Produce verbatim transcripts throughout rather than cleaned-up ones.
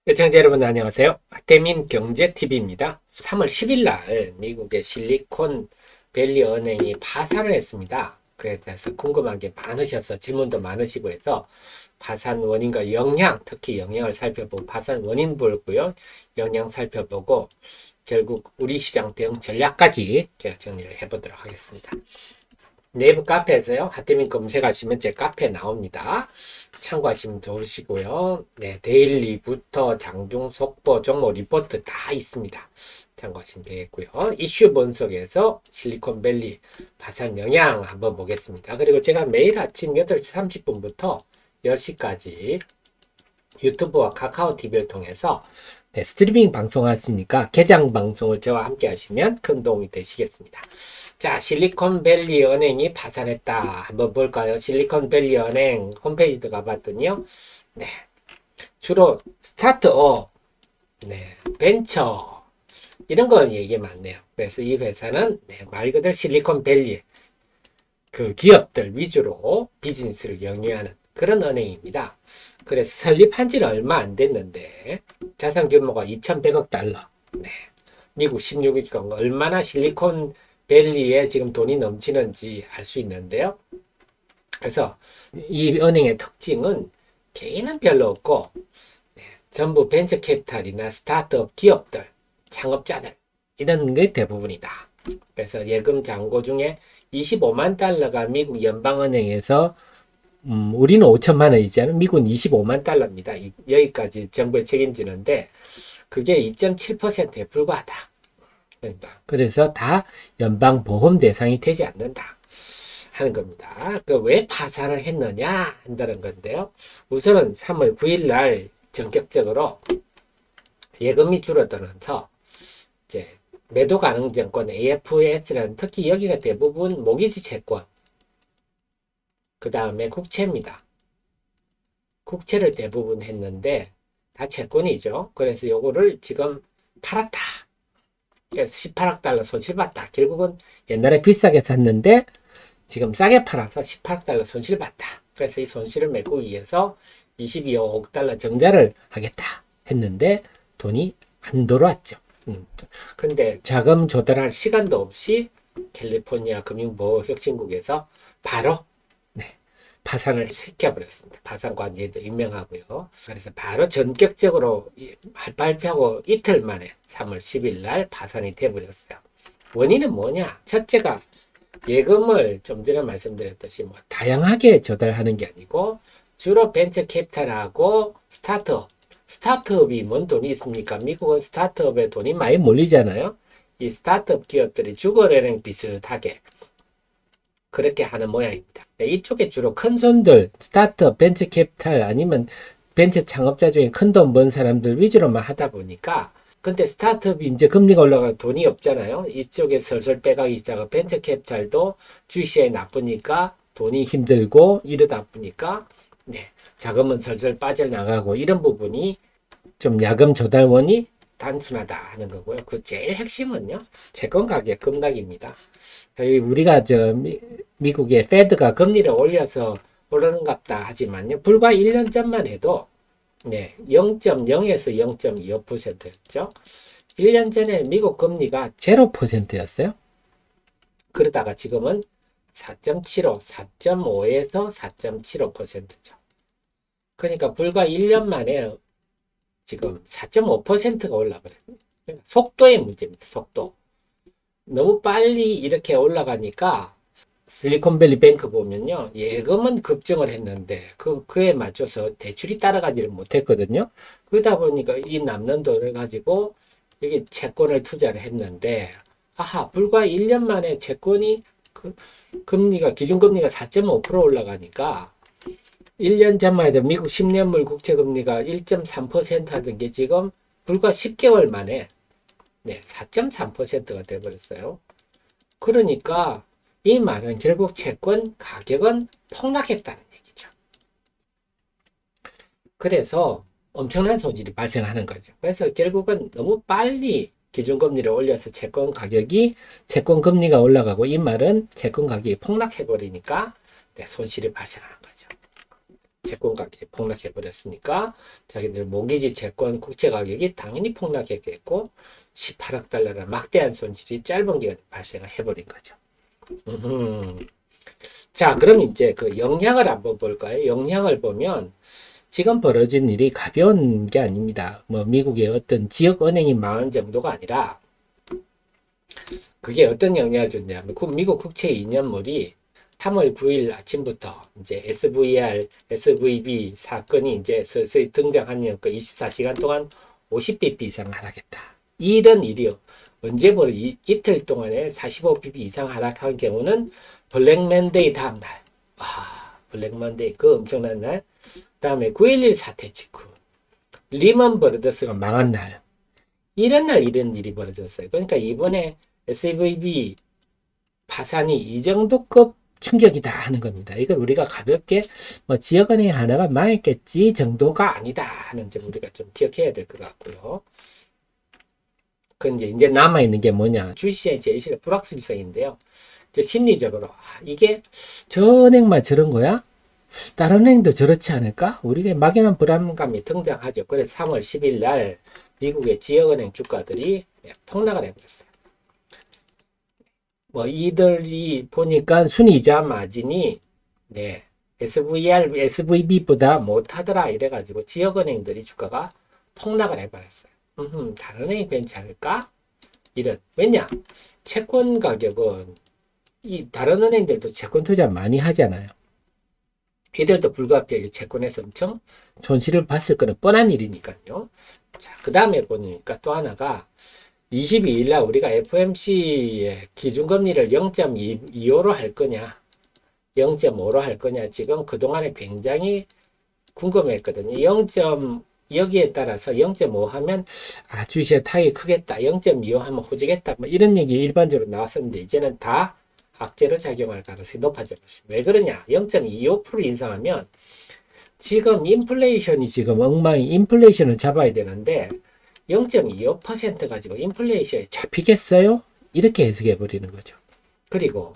시청자 여러분 안녕하세요. 태민 경제티비입니다. 삼월 십일 날 미국의 실리콘밸리 은행이 파산을 했습니다. 그에 대해서 궁금한 게 많으셔서 질문도 많으시고 해서 파산 원인과 영향, 특히 영향을 살펴보고 파산 원인 볼고요. 영향 살펴보고 결국 우리 시장 대응 전략까지 제가 정리를 해보도록 하겠습니다. 네이버 카페에서요. 하태민 검색하시면 제 카페 나옵니다. 참고하시면 좋으시고요. 네, 데일리부터 장중 속보, 종목 리포트 다 있습니다. 참고하시면 되겠고요. 이슈 분석에서 실리콘밸리 파산 영향 한번 보겠습니다. 그리고 제가 매일 아침 여덟 시 삼십 분부터 열 시까지 유튜브와 카카오 티비를 통해서 네, 스트리밍 방송하시니까 개장 방송을 저와 함께 하시면 큰 도움이 되시겠습니다. 자, 실리콘밸리 은행이 파산했다. 한번 볼까요? 실리콘밸리 은행 홈페이지 들어가 봤더니요. 네. 주로 스타트업, 네, 벤처, 이런 거 얘기 많네요. 그래서 이 회사는 네, 말 그대로 실리콘밸리 그 기업들 위주로 비즈니스를 영위하는 그런 은행입니다. 그래서 설립한 지는 얼마 안 됐는데 자산 규모가 이천백억 달러. 네. 미국 십육 위권 얼마나 실리콘밸리에 지금 돈이 넘치는지 알 수 있는데요. 그래서 이 은행의 특징은 개인은 별로 없고 네, 전부 벤처 캐피탈이나 스타트업 기업들, 창업자들 이런 게 대부분이다. 그래서 예금 잔고 중에 이십오만 달러가 미국 연방은행에서 음, 우리는 오천만 원이잖아요. 미국은 이십오만 달러입니다. 이, 여기까지 정부에 책임지는데 그게 이 점 칠 퍼센트에 불과하다. 그러니까 그래서 다 연방 보험 대상이 되지 않는다 하는 겁니다. 그 왜 파산을 했느냐 한다는 건데요. 우선은 삼월 구일 날 전격적으로 예금이 줄어들면서 이제 매도 가능 증권 에이에프에스라는 특히 여기가 대부분 모기지 채권 그 다음에 국채입니다. 국채를 대부분 했는데 다 채권이죠. 그래서 요거를 지금 팔았다. 그래서 십팔억 달러 손실봤다. 결국은 옛날에 비싸게 샀는데 지금 싸게 팔아서 십팔억 달러 손실봤다. 그래서 이 손실을 메꾸기 위해서 이십이억 달러 정자를 하겠다 했는데 돈이 안 들어왔죠. 음. 근데 자금 조달할 시간도 없이 캘리포니아 금융보호혁신국에서 바로 네, 파산을 시켜버렸습니다. 파산관리도 임명하고요. 그래서 바로 전격적으로 발표하고 이틀 만에 삼월 십일 날 파산이 돼버렸어요. 원인은 뭐냐? 첫째가 예금을 좀 전에 말씀드렸듯이 뭐 다양하게 조달하는 게 아니고 주로 벤처 캐피탈하고 스타트업, 스타트업이 뭔 돈이 있습니까? 미국은 스타트업에 돈이 많이 몰리잖아요. 이 스타트업 기업들이 주거은행 비슷하게 그렇게 하는 모양입니다. 이쪽에 주로 큰 손들, 스타트업, 벤처 캐피탈 아니면 벤처 창업자 중에 큰 돈 번 사람들 위주로만 하다 보니까 근데 스타트업이 이제 금리가 올라가 돈이 없잖아요. 이쪽에 설설 빼가기 시작하고 벤처 캐피탈도 주식시장이 나쁘니까 돈이 힘들고 이러다 보니까 네, 자금은 설설 빠져나가고 이런 부분이 좀 야금 조달원이 단순하다 하는 거고요. 그 제일 핵심은요. 채권 가격 급락입니다. 우리가 저 미, 미국의 페드가 금리를 올려서 오르는갑다 하지만요. 불과 일 년 전만 해도 네, 영 점 영에서 영 점 이오 퍼센트였죠. 일 년 전에 미국 금리가 영 퍼센트였어요. 그러다가 지금은 사 점 칠오, 사 점 오에서 사 점 칠오 퍼센트죠. 그러니까 불과 일 년 만에 지금 사 점 오 퍼센트가 올라버려요. 속도의 문제입니다. 속도. 너무 빨리 이렇게 올라가니까 실리콘밸리 뱅크 보면요. 예금은 급증을 했는데 그, 그에 맞춰서 대출이 따라가지를 못했거든요. 그러다 보니까 이 남는 돈을 가지고 여기 채권을 투자를 했는데 아하 불과 일 년 만에 채권이 그, 금리가 기준금리가 사 점 오 퍼센트 올라가니까 일 년 전만 해도 미국 십 년물 국채금리가 일 점 삼 퍼센트 하던 게 지금 불과 십 개월 만에 네, 사 점 삼 퍼센트가 돼버렸어요. 그러니까 이 말은 결국 채권 가격은 폭락했다는 얘기죠. 그래서 엄청난 손실이 발생하는 거죠. 그래서 결국은 너무 빨리 기준금리를 올려서 채권 가격이 채권 금리가 올라가고 이 말은 채권 가격이 폭락해버리니까 네, 손실이 발생하는 거죠. 채권 가격이 폭락해 버렸으니까 자기들 모기지 채권 국채 가격이 당연히 폭락했겠고 십팔억 달러라는 막대한 손실이 짧은 기간에 발생을 해버린 거죠. 음흠. 자, 그럼 이제 그 영향을 한번 볼까요? 영향을 보면 지금 벌어진 일이 가벼운 게 아닙니다. 뭐 미국의 어떤 지역 은행이 망한 정도가 아니라 그게 어떤 영향을 줬냐면 미국 국채 이 년물이 삼월 구일 아침부터 이제 에스브이알, 에스브이비 사건이 이제 서서히 등장하는 그 이십사 시간 동안 오십 비피 이상 하락했다. 이런 일이 언제 벌어 이, 이틀 동안에 사십오 비피 이상 하락한 경우는 블랙 맨데이 다음 날. 아, 블랙 맨데이 그 엄청난 날. 다음에 구일일 사태 직후 리먼 브러더스가 망한 날. 이런 날 이런 일이 벌어졌어요. 그러니까 이번에 에스브이비 파산이 이 정도급 충격이다 하는 겁니다. 이걸 우리가 가볍게 뭐 지역은행 하나가 망했겠지 정도가 아니다 하는 점 우리가 좀 기억해야 될 것 같고요. 그 이제 이제 남아 있는 게 뭐냐? 주식시장의 제일 싫은 불확실성인데요. 이제 심리적으로 아, 이게 저 은행만 저런 거야? 다른 은행도 저렇지 않을까? 우리가 막연한 불안감이 등장하죠. 그래서 삼월 십일 날 미국의 지역은행 주가들이 폭락을 해버렸어요. 뭐 이들이 보니까 순이자 마진이 네 에스브이알, 에스브이비보다 못하더라 이래가지고 지역은행들이 주가가 폭락을 해버렸어요. 음, 다른 은행이 괜찮을까? 이런 왜냐? 채권 가격은 이 다른 은행들도 채권 투자 많이 하잖아요. 이들도 불가피하게 채권에서 엄청 손실을 봤을 거는 뻔한 일이니까요. 자, 그 다음에 보니까 또 하나가 이십이일 날 우리가 에프오엠씨의 기준금리를 영 점 이오로 할 거냐, 영 점 오로 할 거냐, 지금 그동안에 굉장히 궁금했거든요. 영. 여기에 따라서 영 점 오 하면 아, 주식의 타격이 크겠다. 영 점 이오 하면 호지겠다. 뭐 이런 얘기 일반적으로 나왔었는데 이제는 다 악재로 작용할 가능성이 높아져 있습니다. 왜 그러냐? 영 점 이오 퍼센트 인상하면 지금 인플레이션이 지금 엉망이 인플레이션을 잡아야 되는데 영 점 이오 퍼센트 가지고 인플레이션이 잡히겠어요? 이렇게 해석해 버리는 거죠. 그리고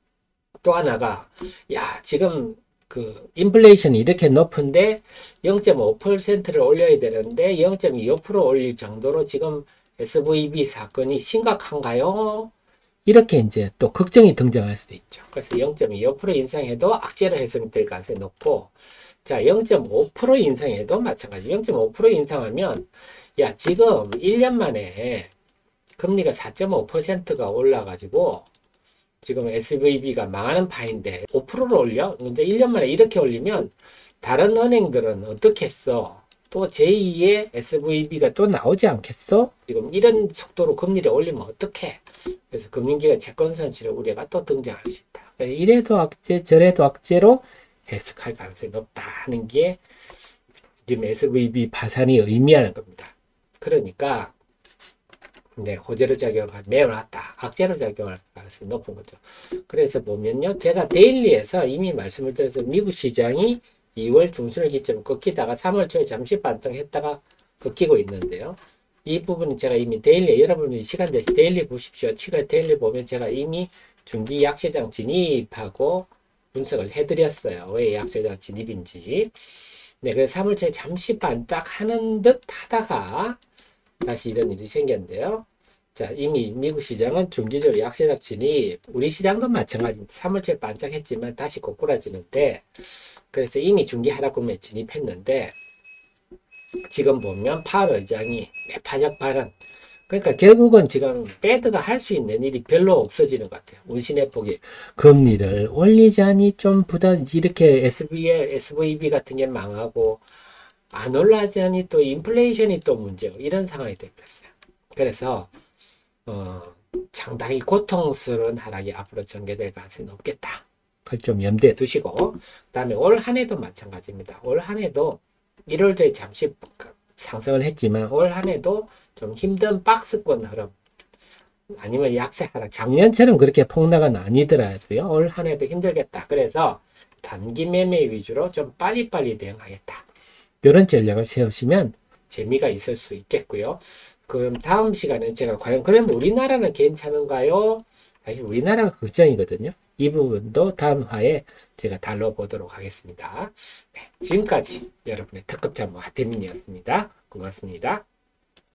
또 하나가 야 지금 그 인플레이션이 이렇게 높은데 영 점 오 퍼센트를 올려야 되는데 영 점 이오 퍼센트 올릴 정도로 지금 에스브이비 사건이 심각한가요? 이렇게 이제 또 걱정이 등장할 수도 있죠. 그래서 영 점 이오 퍼센트 인상해도 악재로 해석될 가능성이 높고 자 영 점 오 퍼센트 인상해도 마찬가지 영 점 오 퍼센트 인상하면 야 지금 일 년 만에 금리가 사 점 오 퍼센트가 올라가지고 지금 에스브이비가 망하는 파인데 오 퍼센트를 올려? 근데 일 년 만에 이렇게 올리면 다른 은행들은 어떻게 했어? 또 제이의 에스브이비가 또 나오지 않겠어? 지금 이런 속도로 금리를 올리면 어떡해? 그래서 금융기관 채권 손실의 우려가 또 등장할 수 있다. 이래도 악재, 저래도 악재로 해석할 가능성이 높다는 게 지금 에스브이비 파산이 의미하는 겁니다. 그러니까 네, 호재로 작용할 매우 낮다. 악재로 작용할 가능성이 높은 거죠. 그래서 보면요. 제가 데일리에서 이미 말씀을 드려서 미국 시장이 이월 중순을 기점으로 꺾이다가 삼월 초에 잠시 반등했다가 꺾이고 있는데요. 이 부분은 제가 이미 데일리, 여러분이 시간 되시 데일리 보십시오. 최근 데일리 보면 제가 이미 중기 약세장 진입하고 분석을 해드렸어요. 왜 약세장 진입인지. 네, 그래서 삼월 초에 잠시 반딱 하는 듯 하다가 다시 이런 일이 생겼는데요. 자, 이미 미국 시장은 중기적으로 약세장 진입, 우리 시장도 마찬가지입니다. 삼월 초에 반짝했지만 다시 고꾸라지는데, 그래서 이미 중기 하락권에 진입했는데, 지금 보면 파월 의장이 매파적 발언, 그러니까 결국은 지금 패드가 할 수 있는 일이 별로 없어지는 것 같아요. 운신의 폭이 금리를 올리자니 좀 부담, 이렇게 에스비엘, 에스브이비 같은 게 망하고 안 올라가자니 또 인플레이션이 또 문제고 이런 상황이 되어버렸어요. 그래서 어, 상당히 고통스러운 하락이 앞으로 전개될 가능성이 높겠다. 그걸 좀 염두에 두시고 그 다음에 올 한 해도 마찬가지입니다. 올 한 해도 일월도에 잠시 상승을 했지만 올 한 해도 좀 힘든 박스권 흐름 아니면 약세 하락 작년처럼 그렇게 폭락은 아니더라도요. 올 한 해도 힘들겠다. 그래서 단기 매매 위주로 좀 빨리빨리 대응하겠다. 이런 전략을 세우시면 재미가 있을 수 있겠고요. 그럼 다음 시간에 제가 과연 그러면 우리나라는 괜찮은가요? 사실 우리나라가 걱정이거든요. 이 부분도 다음 화에 제가 다뤄보도록 하겠습니다. 네, 지금까지 여러분의 특급 자문 하태민이었습니다. 고맙습니다.